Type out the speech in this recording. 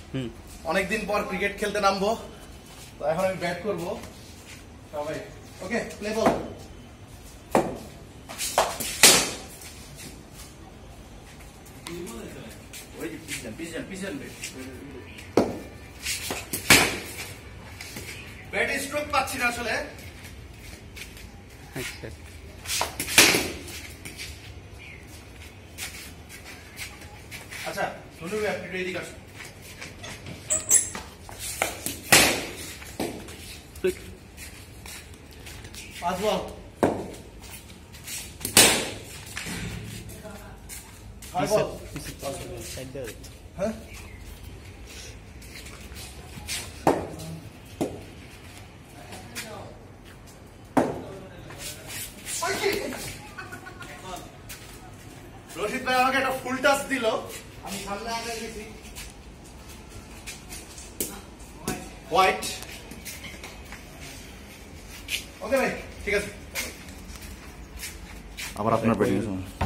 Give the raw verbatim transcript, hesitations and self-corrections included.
অনেকদিন পর ক্রিকেট খেলতে নামবো, তো এখন আমি ব্যাট করবো সবাই। Okay, play ball. ওই যে পিছন পিছন পিছন ব্যাট স্ট্রোক পাচ্ছি না আসলে। আচ্ছা শুনুন, আপনি রেডি করছেন? পাঁচ বল, ছয় বল, হ্যাঁ রশিদ ভাই আমাকে একটা ফুল টাচ দিল, আমি সামনে আগে গেছি। হোয়াইট। ওকে ভাই, ঠিক আছে। আবার আপনার ব্যাটিং।